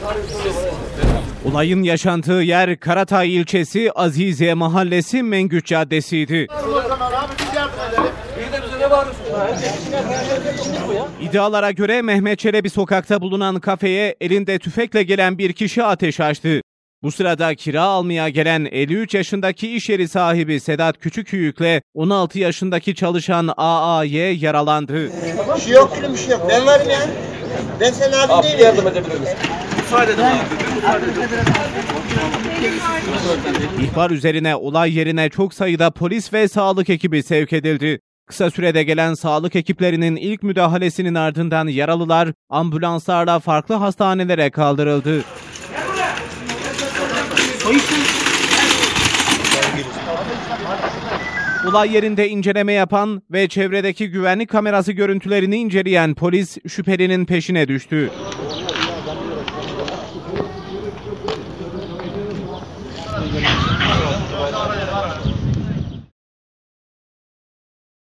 Olayın yaşandığı yer Karatay ilçesi Aziziye Mahallesi Mengüç Caddesi'ydi. İddialara göre Mehmet Çelebi sokakta bulunan kafeye elinde tüfekle gelen bir kişi ateş açtı. Bu sırada kira almaya gelen 53 yaşındaki iş yeri sahibi Sedat Küçükhüyük'le 16 yaşındaki çalışan AAY yaralandı. Bir şey yok, bir şey yok. Ben varım ya. Ben senin abin değilim. Yardım edebilir misin? Müsaade edin abi. İhbar üzerine olay yerine çok sayıda polis ve sağlık ekibi sevk edildi. Kısa sürede gelen sağlık ekiplerinin ilk müdahalesinin ardından yaralılar ambulanslarla farklı hastanelere kaldırıldı. Olay yerinde inceleme yapan ve çevredeki güvenlik kamerası görüntülerini inceleyen polis şüphelinin peşine düştü.